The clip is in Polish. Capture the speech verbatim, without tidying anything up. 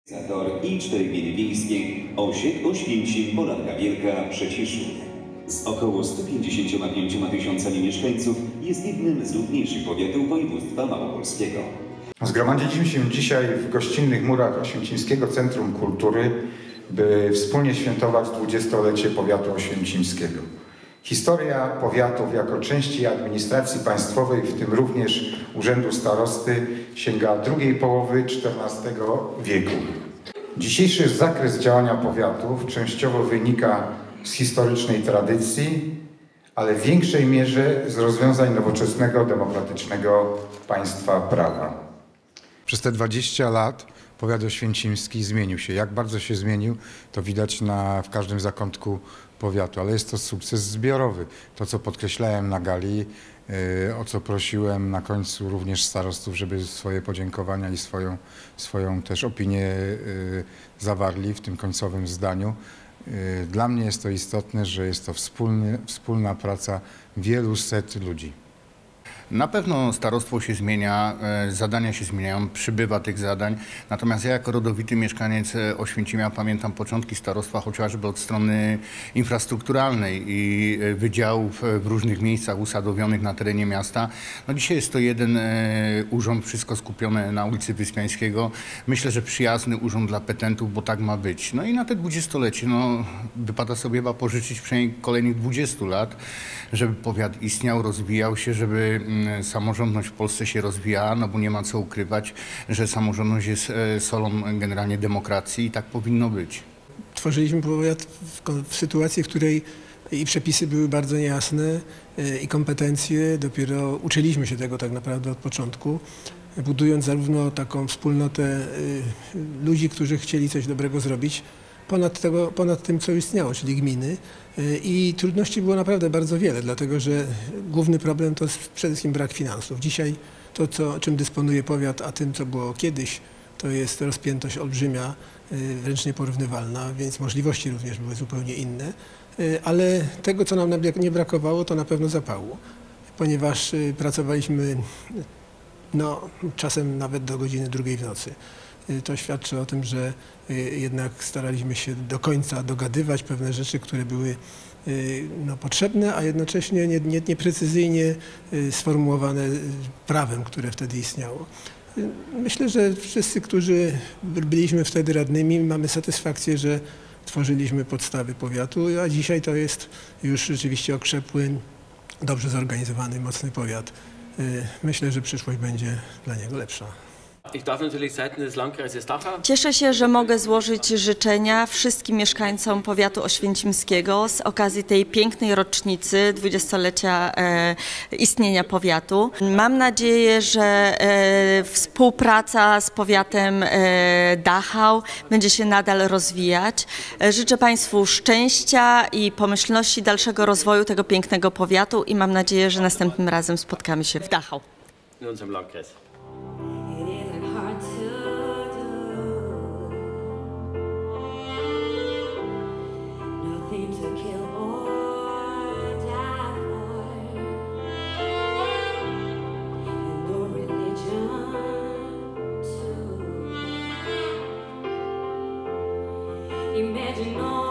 I cztery gminy wiejskie: Osiek, Oświęcim, Polanka Wielka, Przeciszów. Z około stu pięćdziesięcioma pięcioma tysiącami mieszkańców jest jednym z ludniejszych powiatów województwa małopolskiego. Zgromadziliśmy się dzisiaj w gościnnych murach Oświęcimskiego Centrum Kultury, by wspólnie świętować dwudziestolecie powiatu oświęcimskiego. Historia powiatów jako części administracji państwowej, w tym również Urzędu Starosty, sięga drugiej połowy czternastego wieku. Dzisiejszy zakres działania powiatów częściowo wynika z historycznej tradycji, ale w większej mierze z rozwiązań nowoczesnego, demokratycznego państwa prawa. Przez te dwadzieścia lat powiat oświęcimski zmienił się. Jak bardzo się zmienił, to widać na, w każdym zakątku powiatu, ale jest to sukces zbiorowy. To, co podkreślałem na gali, yy, o co prosiłem na końcu również starostów, żeby swoje podziękowania i swoją, swoją też opinię yy, zawarli w tym końcowym zdaniu. Yy, dla mnie jest to istotne, że jest to wspólny, wspólna praca wielu set ludzi. Na pewno starostwo się zmienia, zadania się zmieniają, przybywa tych zadań. Natomiast ja jako rodowity mieszkaniec Oświęcimia pamiętam początki starostwa chociażby od strony infrastrukturalnej i wydziałów w różnych miejscach usadowionych na terenie miasta. No dzisiaj jest to jeden urząd, wszystko skupione na ulicy Wyspiańskiego. Myślę, że przyjazny urząd dla petentów, bo tak ma być. No i na te dwudziestolecie no, wypada sobie chyba pożyczyć przynajmniej kolejnych dwudziestu lat, żeby powiat istniał, rozwijał się, żeby samorządność w Polsce się rozwijała, no bo nie ma co ukrywać, że samorządność jest solą generalnie demokracji i tak powinno być. Tworzyliśmy powiat w, w sytuacji, w której i przepisy były bardzo niejasne i kompetencje, dopiero uczyliśmy się tego tak naprawdę od początku, budując zarówno taką wspólnotę ludzi, którzy chcieli coś dobrego zrobić, Ponad, tego, ponad tym, co istniało, czyli gminy. I trudności było naprawdę bardzo wiele, dlatego że główny problem to jest przede wszystkim brak finansów. Dzisiaj to, co, czym dysponuje powiat, a tym, co było kiedyś, to jest rozpiętość olbrzymia, wręcz nieporównywalna, więc możliwości również były zupełnie inne. Ale tego, co nam nie brakowało, to na pewno zapału, ponieważ pracowaliśmy no, czasem nawet do godziny drugiej w nocy. To świadczy o tym, że jednak staraliśmy się do końca dogadywać pewne rzeczy, które były no, potrzebne, a jednocześnie nie, nie, nieprecyzyjnie sformułowane prawem, które wtedy istniało. Myślę, że wszyscy, którzy byliśmy wtedy radnymi, mamy satysfakcję, że tworzyliśmy podstawy powiatu, a dzisiaj to jest już rzeczywiście okrzepły, dobrze zorganizowany, mocny powiat. Myślę, że przyszłość będzie dla niego lepsza. Cieszę się, że mogę złożyć życzenia wszystkim mieszkańcom powiatu oświęcimskiego z okazji tej pięknej rocznicy dwudziestolecia e, istnienia powiatu. Mam nadzieję, że e, współpraca z powiatem e, Dachau będzie się nadal rozwijać. E, życzę Państwu szczęścia i pomyślności dalszego rozwoju tego pięknego powiatu i mam nadzieję, że następnym razem spotkamy się w Dachau. Imagine all